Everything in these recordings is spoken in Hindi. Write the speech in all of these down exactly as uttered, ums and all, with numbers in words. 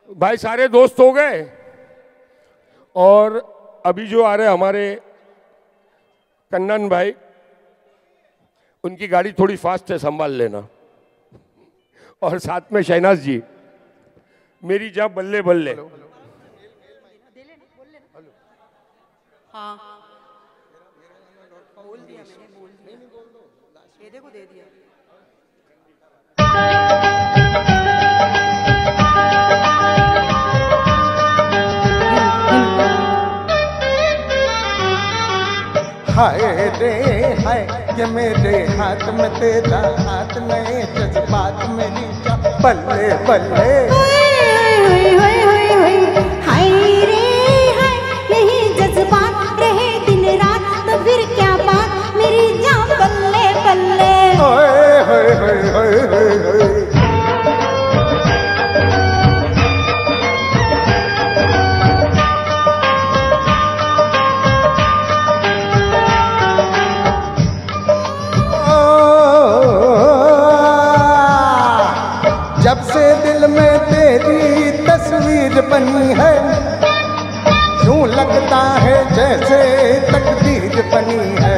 भाई सारे दोस्त हो गए और अभी जो आ रहे हमारे कन्नन भाई, उनकी गाड़ी थोड़ी फास्ट है, संभाल लेना। और साथ में शहनाज जी, मेरी जा बल्ले बल्ले। हाँ बोल दिया मैंने, बोल दिया। ये देखो दे दिया। हाय रे हाय ये मेरे हाथ में तेरा हाथ नहीं, जज्बात मेरी जा बल्ले बल्ले। हाय रे हाय यही जज्बात रहे दिन रात, तो फिर क्या बात मेरी जान बल्ले बल्ले। हाय हाय हाय हाय हाय जब से दिल में तेरी तस्वीर बनी है, यूं लगता है जैसे तकदीर बनी है।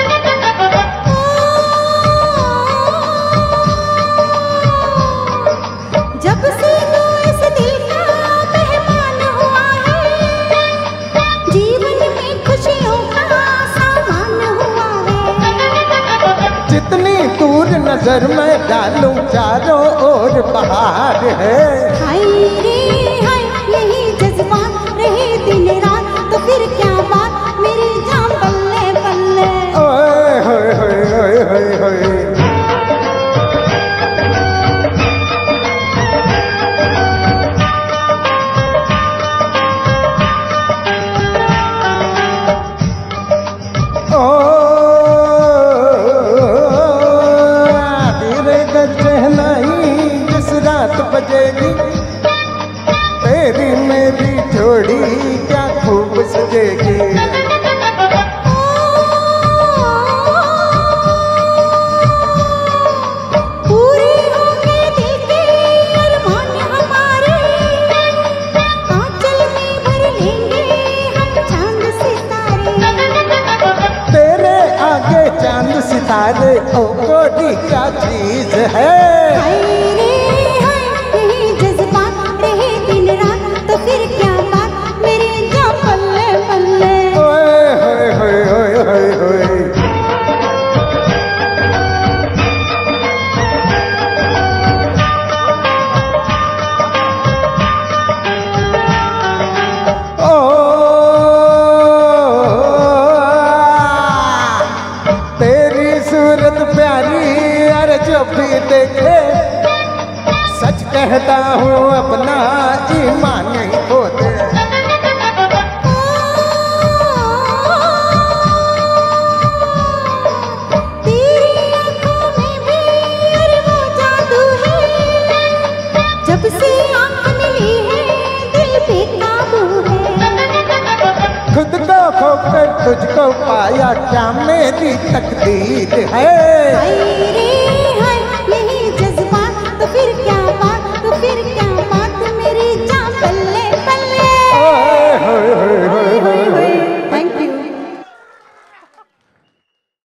जब से तू इस दिल का मेहमान हुआ है, जीवन में खुशियों का सामान हुआ है। जितनी दूर नजर में डालूं चारों ओर बहार है। हाय रे हाय यही जज्बात रहे दिन रात, तो फिर क्या बात मेरी जान बल्ले बल्ले। ओए होए होए होए होए होए। बजेगी तेरी मेरी जोड़ी क्या खूब सजेगी। पूरे होंगे दिल के अरमान हमारे, आंचल में भर लेंगे हम चांद सितारे। तेरे आगे चांद सितारे ओ कोटी क्या चीज है। तो फिर क्या बात मेरी जान बल्ले बल्ले। ओए होए होए होए होए होए। ओ तेरी सूरत प्यारी अरे जो भी देखे, सच कहता हूँ अपना ईमान नहीं खोते। तेरी आँखों में भी अरे वो जादू है, जब से आँख मिली है दिल पे काबू है। खुद को खोकर तुझको पाया क्या मेरी तकदीर है। हाय रे